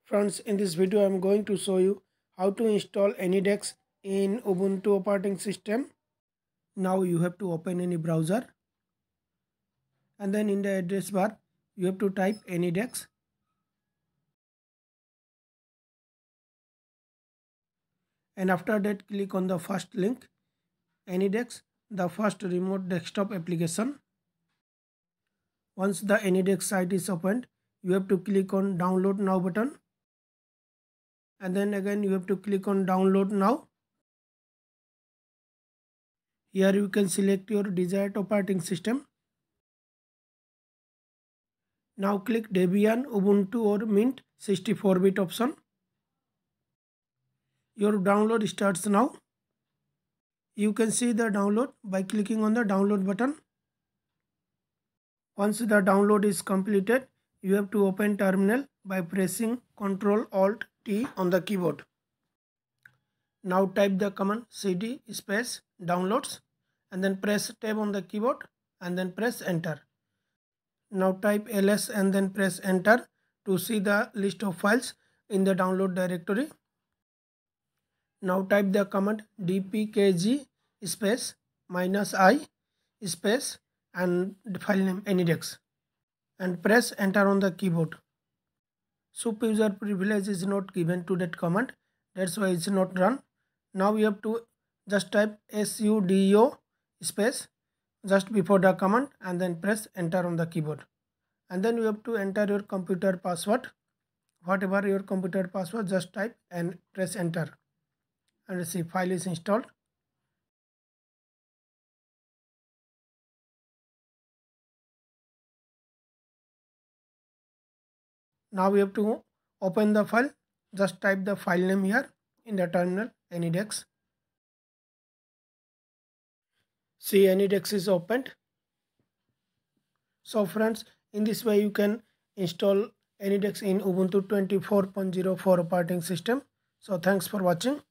Friends, in this video I am going to show you how to install Anydesk in Ubuntu operating system. Now you have to open any browser and then in the address bar you have to type Anydesk, and after that click on the first link, Anydesk, the first remote desktop application. Once the Anydesk site is opened, you have to click on download now button, and then again you have to click on download now. Here you can select your desired operating system. Now click Debian, Ubuntu or Mint 64-bit option. Your download starts now. You can see the download by clicking on the download button. Once the download is completed, you have to open terminal by pressing Ctrl-Alt-T on the keyboard. Now type the command cd space downloads and then press tab on the keyboard and then press enter. Now type ls and then press enter to see the list of files in the download directory. Now type the command dpkg space -i space and file name Anydesk and press enter on the keyboard. Sup user privilege is not given to that command, that's why it's not run. Now you have to just type sudo space just before the command and then press enter on the keyboard, and then you have to enter your computer password. Whatever your computer password, just type and press enter, and see file is installed. Now we have to open the file. Just type the file name here in the terminal Anydesk. See, Anydesk is opened. So friends, in this way you can install Anydesk in Ubuntu 24.04 operating system. So thanks for watching.